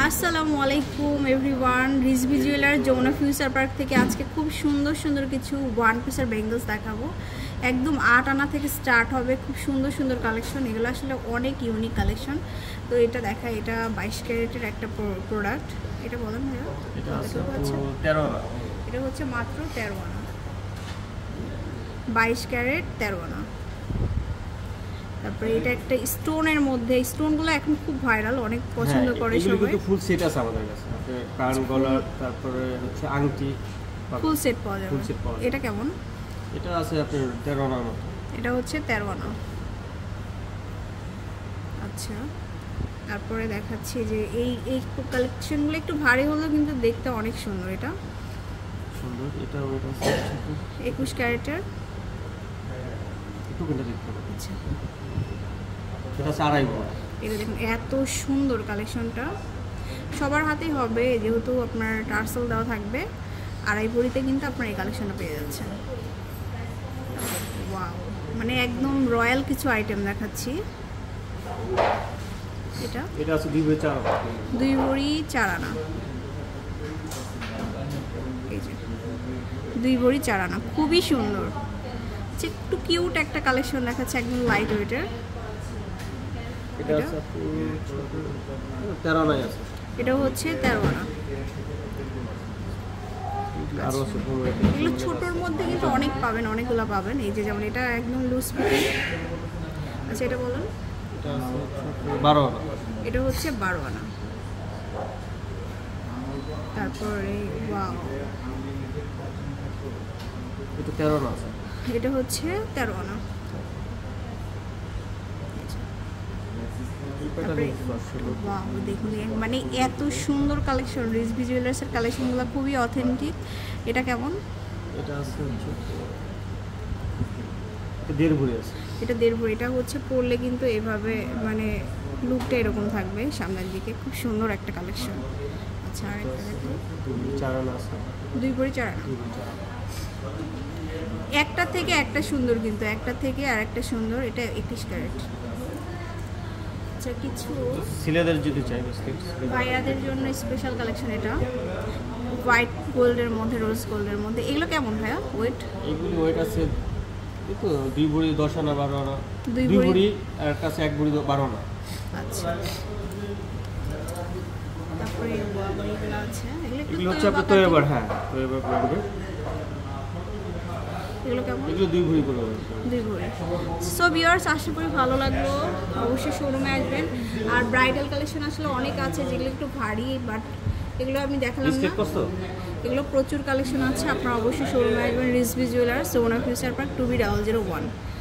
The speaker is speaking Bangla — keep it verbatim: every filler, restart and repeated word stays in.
আসসালামু আলাইকুম everyone, Rizvi jeweller Jamuna future park থেকে আজকে খুব সুন্দর সুন্দর কিছু ওয়ান পিসের ব্যাঙ্গলস দেখাবো। একদম আট আনা থেকে স্টার্ট হবে, খুব সুন্দর সুন্দর কালেকশন। এগুলো আসলে অনেক ইউনিক কালেকশন। তো এটা দেখা, এটা বাইশ ক্যারেটের একটা প্রোডাক্ট। এটা বলেন ভাইয়া, এটা হচ্ছে তেরো আনা। এটা হচ্ছে মাত্র তেরো আনা, বাইশ ক্যারেট তেরো আনা। তারপরে এটা একটা স্টোনের মধ্যে, স্টোনগুলো এখন খুব ভাইরাল, অনেক পছন্দ করে সবাই। এগুলো কিন্তু ফুল সেট আছে আমাদের কাছে, কান গলার, তারপরে হচ্ছে আংটি, ফুল সেট পাওয়া যাবে। এটা কেমন? এটা আছে আপনার তেরো আনার মতো। এটা হচ্ছে তেরো আনা। আচ্ছা, তারপরে দেখাচ্ছি যে এই এই কালেকশনগুলো একটু ভারী হলেও কিন্তু দেখতে অনেক সুন্দর। এটা সুন্দর, এটা ওটা একুশ ক্যারেটের। একটু কোনটা দেখতে পাবো? আচ্ছা, এটা আড়াই ভরি। এটা দেখুন এত সুন্দর কালেকশনটা, সবার হাতেই হবে যেহেতু আপনার টার্সেল দেওয়া থাকবে। আড়াই ভরিতে কিন্তু আপনার এই কালেকশনটা পেয়ে যাচ্ছেন। ওয়াও, মানে একদম রয়্যাল কিছু আইটেম দেখাচ্ছি। এটা এটা আছে দুই ভরি চার আনা। দুই ভরি চার আনা। এই যে দুই ভরি চার আনা, খুবই সুন্দর। একটু কিউট একটা কালেকশন দেখাচ্ছে, একদম লাইট ওয়েটের। এটা আছে তেরো আনাই আছে। এটা হচ্ছে তেরো আনা। আরো আছে এগুলো ছোটোর মধ্যে কিন্তু অনেক পাবেন, অনেকগুলো পাবেন। এই যে যেমন এটা একদম লুজ ফিটিং। আচ্ছা, এটা বলুন। এটা আছে বারো আনা। এটা হচ্ছে বারো আনা। তারপরে ওয়াও, এটা তেরো আনা আছে। এটা হচ্ছে তেরো আনা। দেখুন, মানে এত সুন্দর কালেকশন। রিজভি জুয়েলার্সের কালেকশনগুলো খুবই অথেন্টিক। এটা কেমন? এটা আছে দেড় ভরি আছে। এটা দেড় ভরি। এটা হচ্ছে পরলে কিন্তু এভাবে মানে লুকটা এরকম থাকবে সামনের দিকে, খুব সুন্দর একটা কালেকশন। আচ্ছা, আর একটা দেখুন, চার আনা আছে। দুই ভরি চার আনা। একটা থেকে একটা সুন্দর, কিন্তু একটা থেকে আর একটা সুন্দর। এটা একুশ ক্যারেট। আচ্ছা, কিছু ছেলেদের যদি চাই, ভাইয়াদের জন্য স্পেশাল কালেকশন। এটা হোয়াইট গোল্ডের মধ্যে, রোজ গোল্ডের মধ্যে। এগুলো কেমন ভাইয়া ওয়েট? এগুলি ওয়েট আছে তো দুই ভরি দশ আনা, বারো আনা। দুই ভরি আর একটা আছে এক ভরি বারো আনা। আচ্ছা, তারপরে এগুলো আছে, এগুলো হচ্ছে আপনার তো এবার হ্যাঁ তো এবার করবে। এগুলো কেমন? এগুলো দুই ভরি করে দুই ভরি। সো ভিউয়ার্স, আশা করি ভালো লাগলো। অবশ্যই শোরুমে আসবেন। আর ব্রাইডাল কালেকশন আসলে অনেক আছে যেগুলো একটু ভারী, বাট এগুলো আমি দেখালাম না। এগুলো প্রচুর কালেকশন আছে, আপনারা অবশ্যই শোরুমে আসবেন। Rizvi jewellers, Jamuna future park, two B double zero one.